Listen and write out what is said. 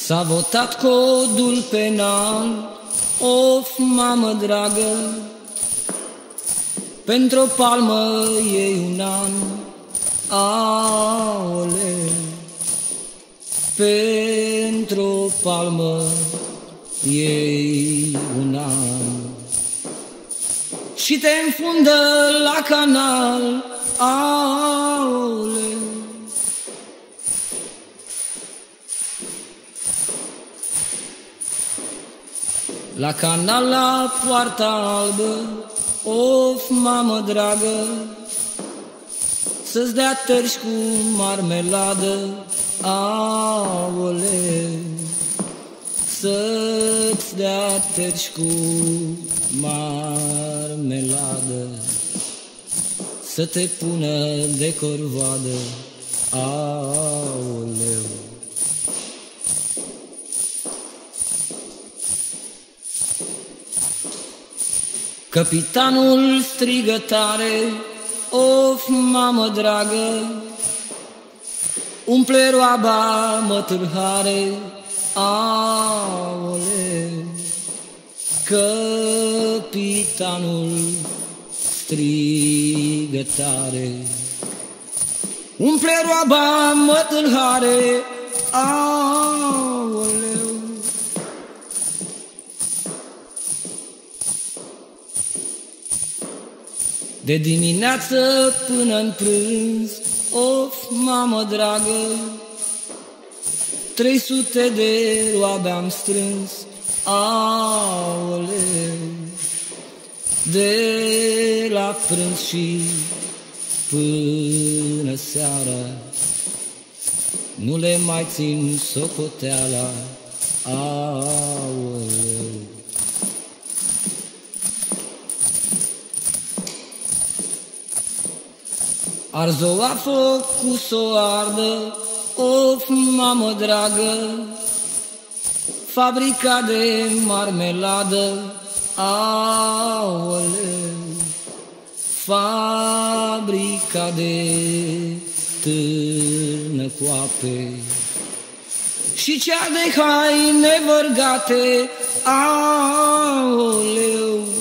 S-a votat codul penal, of, mamă dragă, pentru o palmă e un an, aole, pentru o palmă e un an. Și te înfundă la canal, aole. La canal, la Poarta Albă, of, mamă dragă, să-ți dea tărși cu marmeladă, aole, să-ți dea tărși cu marmeladă, să te pună de corvoadă, aoleu. Capitanul strigă tare, of, mamă dragă, umple roaba mătârhare, aole. Capitanul strigă tare, umple roaba mătârhare, aoleu. De dimineață până-n prânz, of, mamă dragă, 300 de roabe am strâns, aoleu. De la prânz și până seara, nu le mai țin socoteala, aoleu. Arz-o la foc cu s-o ardă, of, mamă dragă, fabrica de marmeladă, aoleu. Fabrica de târnă coape și cea de haine vărgate, aoleu.